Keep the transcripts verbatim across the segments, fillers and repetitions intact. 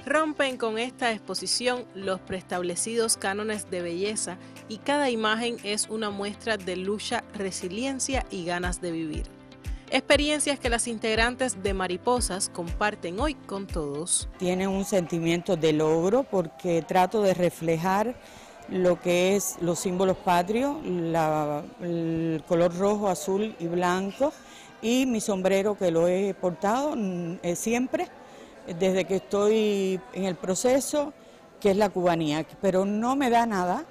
Rompen con esta exposición los preestablecidos cánones de belleza y cada imagen es una muestra de lucha, resiliencia y ganas de vivir. Experiencias que las integrantes de Mariposas comparten hoy con todos. Tiene un sentimiento de logro porque trato de reflejar lo que es los símbolos patrios, la, el color rojo, azul y blanco, y mi sombrero que lo he portado eh, siempre, desde que estoy en el proceso, que es la cubanía, pero no me da nada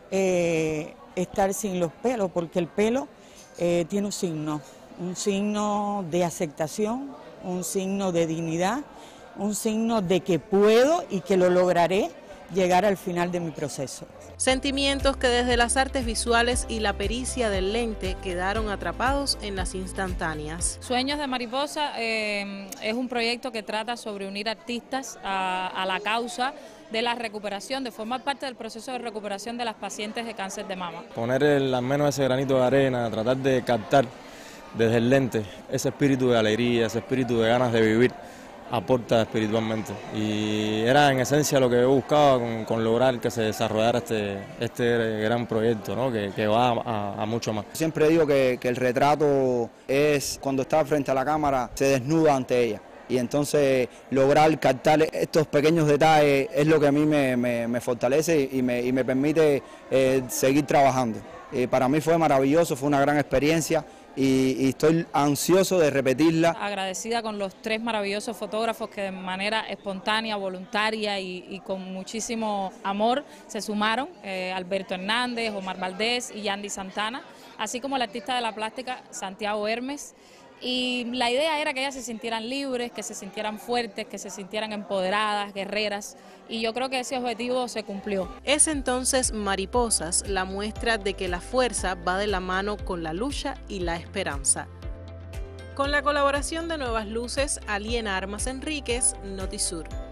eh, estar sin los pelos, porque el pelo eh, tiene un signo, un signo de aceptación, un signo de dignidad, un signo de que puedo y que lo lograré llegar al final de mi proceso. Sentimientos que desde las artes visuales y la pericia del lente quedaron atrapados en las instantáneas. Sueños de Mariposa eh, es un proyecto que trata sobre unir artistas a, a la causa de la recuperación, de formar parte del proceso de recuperación de las pacientes de cáncer de mama. Poner el, al menos ese granito de arena, tratar de captar desde el lente ese espíritu de alegría, ese espíritu de ganas de vivir, aporta espiritualmente, y era en esencia lo que yo buscaba con, con lograr que se desarrollara este, este gran proyecto, ¿no? que, que va a, a mucho más. Siempre digo que, que el retrato es cuando está frente a la cámara, se desnuda ante ella, y entonces lograr captar estos pequeños detalles es lo que a mí me, me, me fortalece y me, y me permite eh, seguir trabajando. Eh, para mí fue maravilloso, fue una gran experiencia. Y, y estoy ansioso de repetirla. Agradecida con los tres maravillosos fotógrafos que de manera espontánea, voluntaria y, y con muchísimo amor se sumaron, eh, Alberto Hernández, Omar Valdés y Yandy Santana, así como el artista de la plástica Santiago Hermes. Y la idea era que ellas se sintieran libres, que se sintieran fuertes, que se sintieran empoderadas, guerreras, y yo creo que ese objetivo se cumplió. Es entonces Mariposas la muestra de que la fuerza va de la mano con la lucha y la esperanza. Con la colaboración de Nuevas Luces, Aliena Armas Enríquez, Notisur.